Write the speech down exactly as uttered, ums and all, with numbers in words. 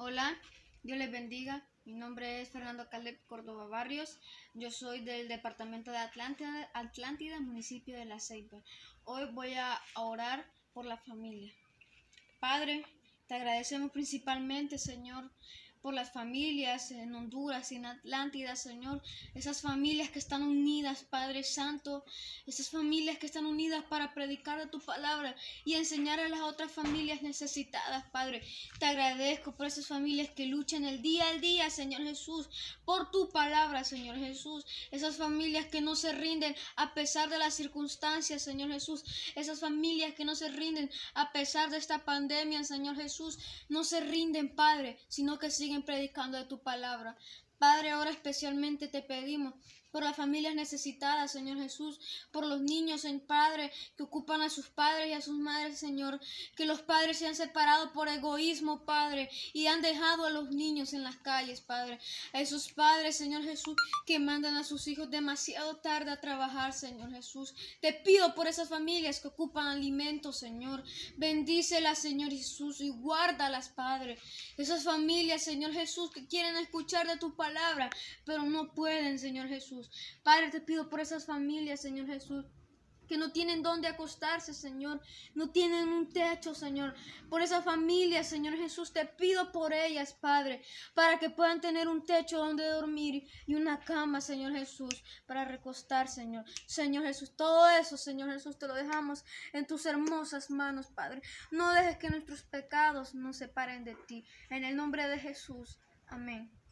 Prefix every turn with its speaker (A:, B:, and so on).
A: Hola, Dios les bendiga. Mi nombre es Fernando Caleb Córdoba Barrios. Yo soy del departamento de Atlántida, Atlántida, municipio de La Ceiba. Hoy voy a orar por la familia. Padre, te agradecemos principalmente, Señor, por las familias en Honduras y en Atlántida, Señor. Esas familias que están unidas, Padre Santo. Esas familias que están unidas para predicar de tu palabra y enseñar a las otras familias necesitadas, Padre. Te agradezco por esas familias que luchan el día al día, Señor Jesús, por tu palabra, Señor Jesús. Esas familias que no se rinden a pesar de las circunstancias, Señor Jesús. Esas familias que no se rinden a pesar de esta pandemia, Señor Jesús. No se rinden, Padre, sino que siguen predicando de tu palabra. Padre, ahora especialmente te pedimos por las familias necesitadas, Señor Jesús, por los niños, en Padre, que ocupan a sus padres y a sus madres, Señor, que los padres se han separado por egoísmo, Padre, y han dejado a los niños en las calles, Padre, a esos padres, Señor Jesús, que mandan a sus hijos demasiado tarde a trabajar, Señor Jesús. Te pido por esas familias que ocupan alimentos, Señor, bendícelas, Señor Jesús, y guárdalas, Padre. Esas familias, Señor Jesús, que quieren escuchar de tu palabra, pero no pueden, Señor Jesús. Padre, te pido por esas familias, Señor Jesús, que no tienen dónde acostarse, Señor, no tienen un techo, Señor. Por esas familias, Señor Jesús, te pido por ellas, Padre, para que puedan tener un techo donde dormir y una cama, Señor Jesús, para recostar, Señor. Señor Jesús, todo eso, Señor Jesús, te lo dejamos en tus hermosas manos, Padre. No dejes que nuestros pecados nos separen de ti. En el nombre de Jesús. Amén.